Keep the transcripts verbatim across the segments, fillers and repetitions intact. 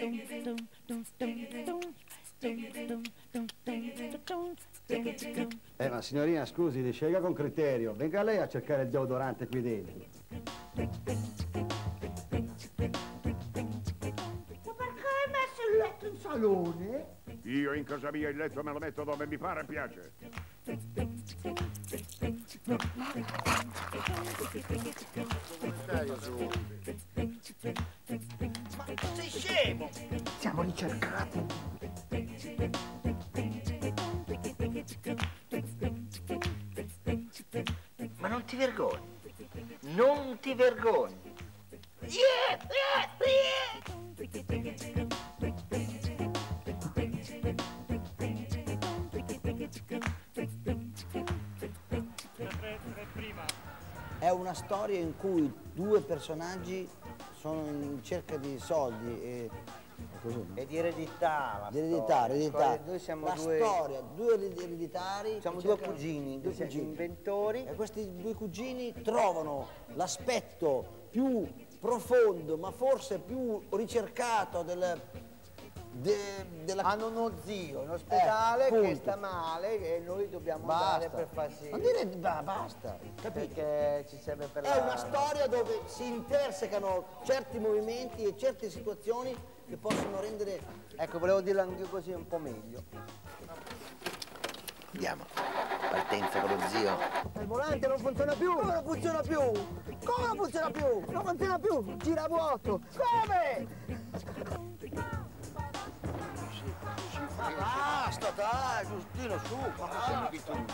Eh, ma signorina, scusi, scelga con criterio. Venga lei a cercare il deodorante qui dentro. Ma perché hai messo il letto in salone? Io in casa mia il letto me lo metto dove mi pare e piace. Ma sei scemo? Siamo ricercati. Ma non ti vergogni? Non ti vergogni? Yeah, yeah, yeah. È una storia in cui due personaggi sono in cerca di soldi e, e di eredità. di eredità, eredità. Noi siamo la due... storia, due ereditari. Siamo che due cercano- cugini, due due cugini. inventori. E questi due cugini trovano l'aspetto più profondo, ma forse più ricercato del, de, della... Hanno uno zio in ospedale Eh, che punto. sta male e noi dobbiamo Basta. andare per farsi... Non dire ba- basta, capito? Perché ci serve per È la... una storia dove si intersecano certi movimenti e certe situazioni che possono rendere... Ecco, volevo dirlo anche io così un po' meglio. Andiamo, partenza con lo zio. Il volante non funziona più! Come non funziona più? Come non funziona più? Non funziona più! Gira a vuoto! Come? Ma basta, dai, Giustino, su, basta.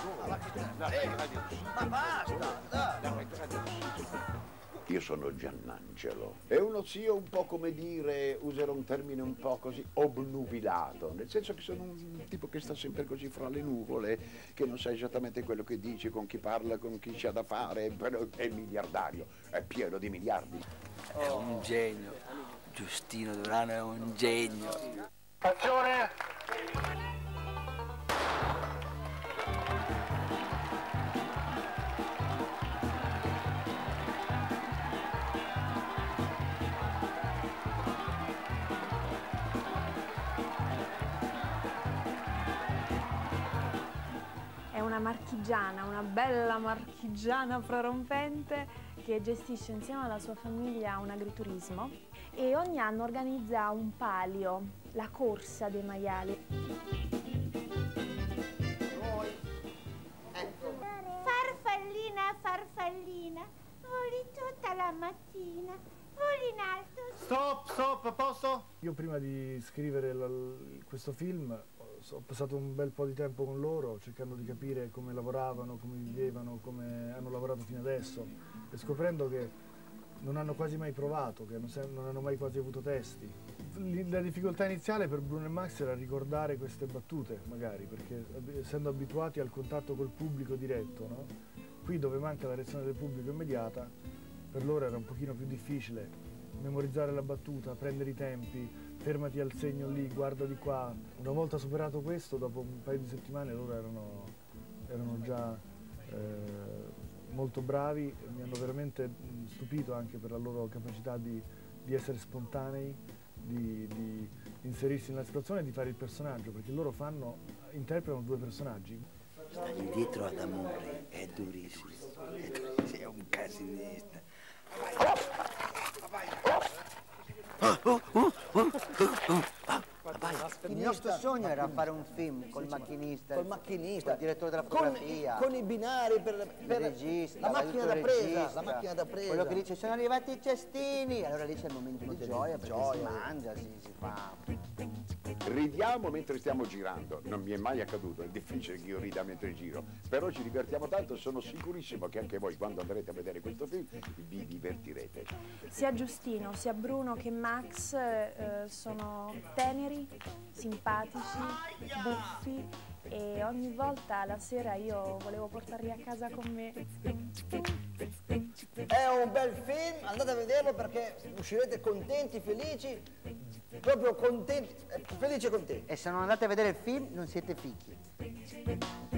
Ma basta, dai. Io sono Giannangelo. È uno zio un po' come dire, userò un termine un po' così, obnubilato, nel senso che sono un tipo che sta sempre così fra le nuvole, che non sa esattamente quello che dice, con chi parla, con chi c'ha da fare, però è miliardario, è pieno di miliardi. È un genio, Giustino Durano è un genio. Azione! È una marchigiana, una bella marchigiana prorompente che gestisce insieme alla sua famiglia un agriturismo e ogni anno organizza un palio, la corsa dei maiali. Farfallina, farfallina, voli tutta la mattina, voli in alto. Stop, stop, posso? Io prima di scrivere la, questo film ho passato un bel po' di tempo con loro cercando di capire come lavoravano, come vivevano, come hanno lavorato fino adesso e scoprendo che non hanno quasi mai provato, che non, non hanno mai quasi avuto testi. La difficoltà iniziale per Bruno e Max era ricordare queste battute, magari, perché essendo abituati al contatto col pubblico diretto, no? Qui dove manca la reazione del pubblico immediata, per loro era un pochino più difficile memorizzare la battuta, prendere i tempi, fermati al segno lì, guarda di qua. Una volta superato questo, dopo un paio di settimane loro erano, erano già eh, molto bravi e mi hanno veramente stupito anche per la loro capacità di, di essere spontanei, di, di inserirsi nella situazione e di fare il personaggio, perché loro fanno, interpretano due personaggi. Stargli dietro ad amore è durissimo, è, durissimo, è un casinista. Il nostro sogno era fare un film col macchinista, Col macchinista, col direttore della con, fotografia, con i binari per, per il regista, la macchina da l'aiuto presa, regista, la macchina da presa. quello che dice sono arrivati i cestini, allora lì c'è il momento di gioia perché gioia. si mangia, si, si fa. Ridiamo mentre stiamo girando, non mi è mai accaduto, è difficile che io rida mentre giro, però ci divertiamo tanto e sono sicurissimo che anche voi quando andrete a vedere questo film vi divertirete. Sia Giustino, sia Bruno che Max eh, sono teneri, simpatici, buffi e ogni volta la sera io volevo portarli a casa con me. È un bel film, andate a vederlo perché uscirete contenti, felici, proprio contenti, eh, felici e contenti. E se non andate a vedere il film non siete fichi.